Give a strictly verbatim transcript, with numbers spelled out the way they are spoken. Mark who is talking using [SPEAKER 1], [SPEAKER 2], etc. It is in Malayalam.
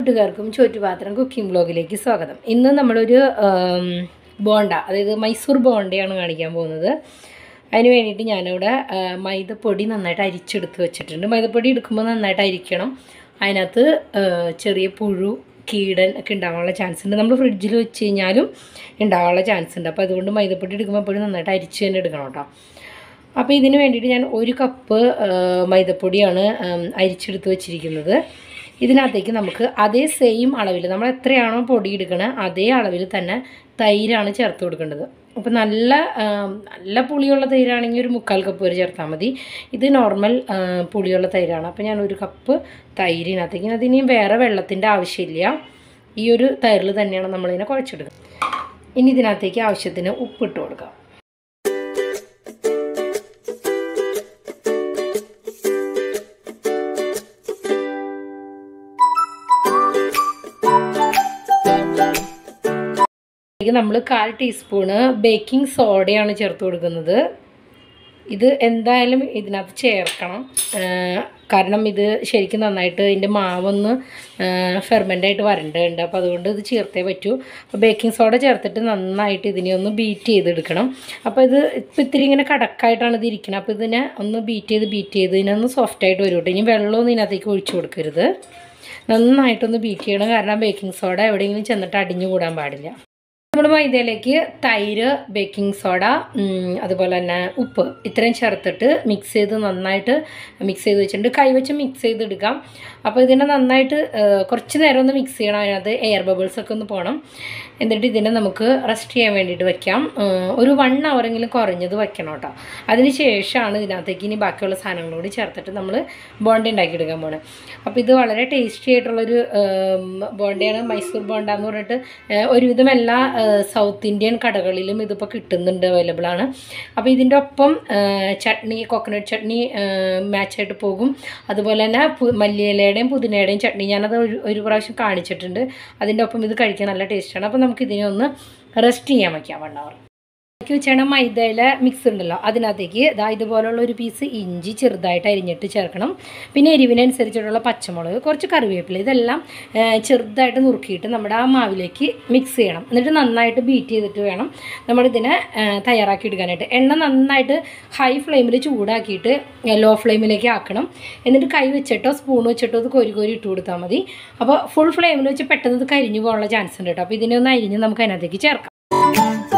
[SPEAKER 1] കൂട്ടുകാർക്കും ചോറ്റുപാത്രം കുക്കിംഗ് ബ്ലോഗിലേക്ക് സ്വാഗതം. ഇന്ന് നമ്മളൊരു ബോണ്ട, അതായത് മൈസൂർ ബോണ്ടയാണ് കാണിക്കാൻ പോകുന്നത്. അതിന് വേണ്ടിയിട്ട് ഞാനിവിടെ മൈദപ്പൊടി നന്നായിട്ട് അരിച്ചെടുത്ത് വെച്ചിട്ടുണ്ട്. മൈദപ്പൊടി എടുക്കുമ്പോൾ നന്നായിട്ട് അരിക്കണം. അതിനകത്ത് ചെറിയ പുഴു, കീടൻ ഒക്കെ ഉണ്ടാകാനുള്ള ചാൻസ് ഉണ്ട്. നമ്മൾ ഫ്രിഡ്ജിൽ വെച്ച് കഴിഞ്ഞാലും ഉണ്ടാകാനുള്ള ചാൻസ് ഉണ്ട്. അപ്പോൾ അതുകൊണ്ട് മൈദപ്പൊടി എടുക്കുമ്പോൾ എപ്പോഴും നന്നായിട്ട് അരിച്ച് തന്നെ എടുക്കണം കേട്ടോ. അപ്പോൾ ഇതിന് വേണ്ടിയിട്ട് ഞാൻ ഒരു കപ്പ് മൈദപ്പൊടിയാണ് അരിച്ചെടുത്ത് വെച്ചിരിക്കുന്നത്. ഇതിനകത്തേക്ക് നമുക്ക് അതേ സെയിം അളവിൽ നമ്മൾ എത്രയാണോ പൊടി എടുക്കണത് അതേ അളവിൽ തന്നെ തൈരാണ് ചേർത്ത് കൊടുക്കേണ്ടത്. അപ്പോൾ നല്ല നല്ല പുളിയുള്ള തൈരാണെങ്കിൽ ഒരു മുക്കാൽ കപ്പ് വരെ ചേർത്താൽ മതി. ഇത് നോർമൽ പുളിയുള്ള തൈരാണ്. അപ്പോൾ ഞാൻ ഒരു കപ്പ് തൈരിനകത്തേക്ക്, അതിനിയും വേറെ വെള്ളത്തിൻ്റെ ആവശ്യമില്ല. ഈ ഒരു തൈരിൽ തന്നെയാണ് നമ്മളിതിനെ കുഴച്ചെടുക്കുന്നത്. ഇനി ഇതിനകത്തേക്ക് ആവശ്യത്തിന് ഉപ്പിട്ട് കൊടുക്കാം. നമ്മൾ കാൽ ടീസ്പൂണ് ബേക്കിംഗ് സോഡയാണ് ചേർത്ത് കൊടുക്കുന്നത്. ഇത് എന്തായാലും ഇതിനകത്ത് ചേർക്കണം, കാരണം ഇത് ശരിക്കും നന്നായിട്ട് ഇതിൻ്റെ മാവൊന്ന് ഫെർമെൻ്റായിട്ട് വരേണ്ടതുണ്ട്. അപ്പോൾ അതുകൊണ്ട് ഇത് ചേർത്തേ പറ്റൂ. അപ്പോൾ ബേക്കിംഗ് സോഡ ചേർത്തിട്ട് നന്നായിട്ട് ഇതിനെ ഒന്ന് ബീറ്റ് ചെയ്തെടുക്കണം. അപ്പോൾ ഇത് ഇപ്പം ഇത്തിരി ഇങ്ങനെ കടക്കായിട്ടാണ് ഇത് ഇരിക്കുന്നത്. അപ്പോൾ ഇതിനെ ഒന്ന് ബീറ്റ് ചെയ്ത് ബീറ്റ് ചെയ്ത് ഇതിനൊന്ന് സോഫ്റ്റായിട്ട് വരും കേട്ടോ. ഇനി വെള്ളമൊന്നും ഇതിനകത്തേക്ക് ഒഴിച്ചു കൊടുക്കരുത്. നന്നായിട്ടൊന്ന് ബീറ്റ് ചെയ്യണം, കാരണം ബേക്കിംഗ് സോഡ എവിടെയെങ്കിലും ചെന്നിട്ട് അടിഞ്ഞു കൂടാൻ പാടില്ല. നമ്മൾ മൈദയിലേക്ക് തൈര്, ബേക്കിംഗ് സോഡ, അതുപോലെ തന്നെ ഉപ്പ് ഇത്രയും ചേർത്തിട്ട് മിക്സ് ചെയ്ത് നന്നായിട്ട് മിക്സ് ചെയ്ത് വെച്ചിട്ടുണ്ട്. കൈവച്ച് മിക്സ് ചെയ്തെടുക്കാം. അപ്പോൾ ഇതിനെ നന്നായിട്ട് കുറച്ച് നേരം ഒന്ന് മിക്സ് ചെയ്യണം. അതിനകത്ത് എയർ ബബിൾസൊക്കെ ഒന്ന് പോകണം. എന്നിട്ട് ഇതിനെ നമുക്ക് റെസ്റ്റ് ചെയ്യാൻ വേണ്ടിയിട്ട് വയ്ക്കാം. ഒരു വൺ അവറെങ്കിലും കുറഞ്ഞത് വയ്ക്കണം കേട്ടോ. അതിന് ശേഷമാണ് ഇതിനകത്തേക്ക് ഇനി ബാക്കിയുള്ള സാധനങ്ങളോട് ചേർത്തിട്ട് നമ്മൾ ബോണ്ട ഉണ്ടാക്കിയെടുക്കാൻ പോകണം. അപ്പോൾ ഇത് വളരെ ടേസ്റ്റി ആയിട്ടുള്ളൊരു ബോണ്ടയാണ്, മൈസൂർ ബോണ്ട എന്ന് പറഞ്ഞിട്ട് ഒരുവിധം എല്ലാ സൗത്ത് ഇന്ത്യൻ കടകളിലും ഇതിപ്പോൾ കിട്ടുന്നുണ്ട്, അവൈലബിൾ ആണ്. അപ്പോൾ ഇതിൻ്റെ ഒപ്പം ചട്നി, കോക്കനട്ട് ചട്നി മാച്ചായിട്ട് പോകും. അതുപോലെ തന്നെ മല്ലിയിലയുടെയും പുതിനയുടെയും ചട്നി ഞാനത് ഒരു ഒരു പ്രാവശ്യം കാണിച്ചിട്ടുണ്ട്. അതിൻ്റെ ഒപ്പം ഇത് കഴിക്കാൻ നല്ല ടേസ്റ്റാണ്. അപ്പോൾ നമുക്ക് ഇതിനെ ഒന്ന് റെസ്റ്റ് ചെയ്യാൻ വയ്ക്കാം വൺ അവർ. അതിലേക്ക് വെച്ചാണ് മൈദയിലെ മിക്സ് ഉണ്ടല്ലോ, അതിനകത്തേക്ക് ഇതാ ഇതുപോലുള്ള ഒരു പീസ് ഇഞ്ചി ചെറുതായിട്ട് അരിഞ്ഞിട്ട് ചേർക്കണം. പിന്നെ എരിവിനനുസരിച്ചിട്ടുള്ള പച്ചമുളക്, കുറച്ച് കറിവേപ്പില, ഇതെല്ലാം ചെറുതായിട്ട് നുറുക്കിയിട്ട് നമ്മുടെ ആ മാവിലേക്ക് മിക്സ് ചെയ്യണം. എന്നിട്ട് നന്നായിട്ട് ബീറ്റ് ചെയ്തിട്ട് വേണം നമ്മളിതിനെ തയ്യാറാക്കി എടുക്കാനായിട്ട്. എണ്ണ നന്നായിട്ട് ഹൈ ഫ്ലെയിമിൽ ചൂടാക്കിയിട്ട് ലോ ഫ്ലെയിമിലേക്ക് ആക്കണം. എന്നിട്ട് കൈ വെച്ചിട്ടോ സ്പൂൺ വെച്ചിട്ടോ ഇത് കോരി കോരി ഇട്ട് കൊടുത്താൽ മതി. അപ്പോൾ ഫുൾ ഫ്ലെയിമിൽ വെച്ച് പെട്ടെന്ന് ഇത് കരിഞ്ഞു പോകാനുള്ള ചാൻസ് ഉണ്ട് കേട്ടോ. അപ്പോൾ ഇതിനെ ഒന്ന് അരിഞ്ഞ് നമുക്ക് അതിനകത്തേക്ക് ചേർക്കാം.